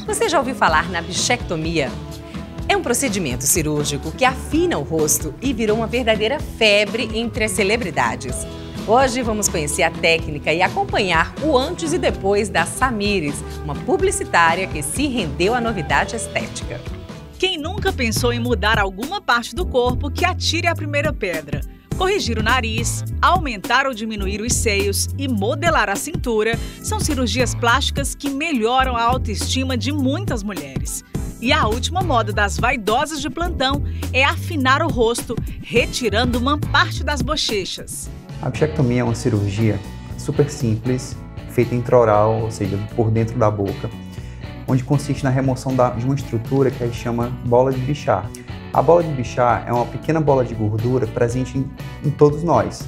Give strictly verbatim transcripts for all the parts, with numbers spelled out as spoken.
Você já ouviu falar na bichectomia? É um procedimento cirúrgico que afina o rosto e virou uma verdadeira febre entre as celebridades. Hoje vamos conhecer a técnica e acompanhar o antes e depois da Samires, uma publicitária que se rendeu à novidade estética. Quem nunca pensou em mudar alguma parte do corpo, que atire a primeira pedra. Corrigir o nariz, aumentar ou diminuir os seios e modelar a cintura são cirurgias plásticas que melhoram a autoestima de muitas mulheres. E a última moda das vaidosas de plantão é afinar o rosto, retirando uma parte das bochechas. A bichectomia é uma cirurgia super simples, feita intraoral, ou seja, por dentro da boca, onde consiste na remoção de uma estrutura que a gente chama bola de Bichat. A bola de Bichat é uma pequena bola de gordura presente em, em todos nós,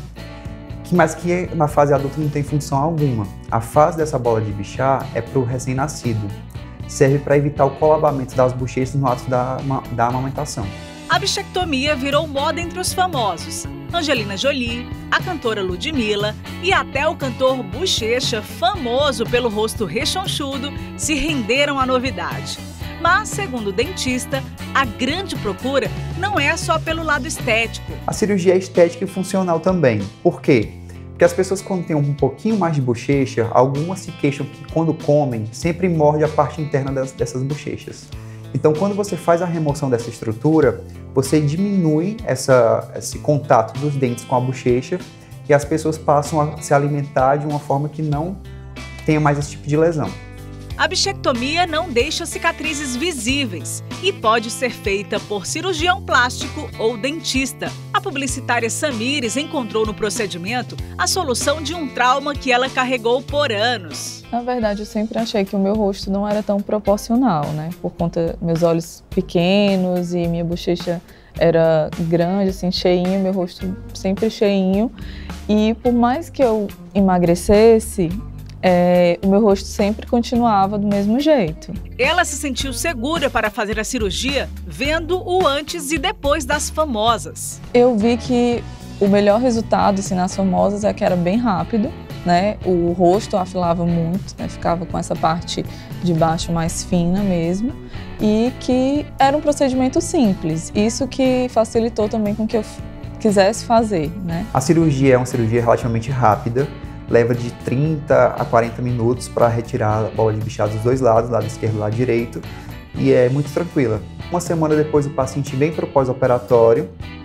mas que na fase adulta não tem função alguma. A fase dessa bola de Bichat é para o recém-nascido. Serve para evitar o colabamento das bochechas no ato da, da amamentação. A bichectomia virou moda entre os famosos. Angelina Jolie, a cantora Ludmilla e até o cantor Bochecha, famoso pelo rosto rechonchudo, se renderam à novidade. Mas, segundo o dentista, a grande procura não é só pelo lado estético. A cirurgia é estética e funcional também. Por quê? Porque as pessoas, quando têm um pouquinho mais de bochecha, algumas se queixam que quando comem, sempre morde a parte interna das, dessas bochechas. Então, quando você faz a remoção dessa estrutura, você diminui essa, esse contato dos dentes com a bochecha e as pessoas passam a se alimentar de uma forma que não tenha mais esse tipo de lesão. A bichectomia não deixa cicatrizes visíveis e pode ser feita por cirurgião plástico ou dentista. A publicitária Samires encontrou no procedimento a solução de um trauma que ela carregou por anos. Na verdade, eu sempre achei que o meu rosto não era tão proporcional, né? Por conta dos meus olhos pequenos e minha bochecha era grande, assim, cheinha, meu rosto sempre cheinho. E por mais que eu emagrecesse, É, o meu rosto sempre continuava do mesmo jeito. Ela se sentiu segura para fazer a cirurgia vendo o antes e depois das famosas. Eu vi que o melhor resultado assim, nas famosas é que era bem rápido, né? O rosto afilava muito, né? Ficava com essa parte de baixo mais fina mesmo. E que era um procedimento simples. Isso que facilitou também com que eu quisesse fazer, né? A cirurgia é uma cirurgia relativamente rápida. Leva de trinta a quarenta minutos para retirar a bola de Bichat dos dois lados, lado esquerdo e lado direito, e é muito tranquila. Uma semana depois o paciente vem para o pós-operatório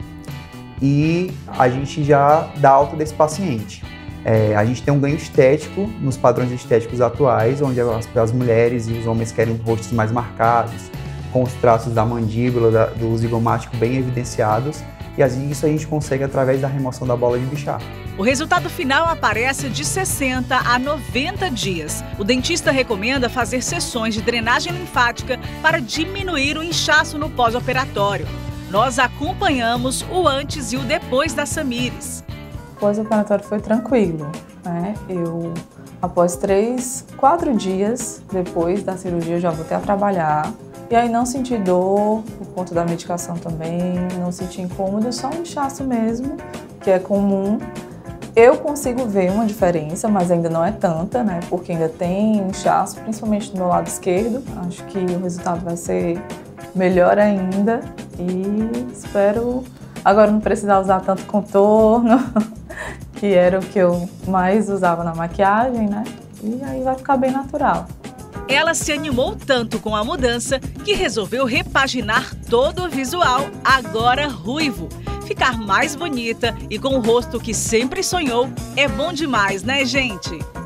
e a gente já dá alta desse paciente. É, a gente tem um ganho estético nos padrões estéticos atuais, onde as, as mulheres e os homens querem rostos mais marcados, com os traços da mandíbula, da, do zigomático bem evidenciados, e assim, isso a gente consegue através da remoção da bola de Bichat. O resultado final aparece de sessenta a noventa dias. O dentista recomenda fazer sessões de drenagem linfática para diminuir o inchaço no pós-operatório. Nós acompanhamos o antes e o depois da Samires. O pós-operatório foi tranquilo, né? Eu, após três, quatro dias depois da cirurgia, eu já voltei a trabalhar. E aí não senti dor por conta da medicação também, não senti incômodo, só um inchaço mesmo, que é comum. Eu consigo ver uma diferença, mas ainda não é tanta, né? Porque ainda tem inchaço, principalmente do meu lado esquerdo. Acho que o resultado vai ser melhor ainda e espero agora não precisar usar tanto contorno, que era o que eu mais usava na maquiagem, né? E aí vai ficar bem natural. Ela se animou tanto com a mudança que resolveu repaginar todo o visual, agora ruivo. Ficar mais bonita e com o rosto que sempre sonhou é bom demais, né, gente?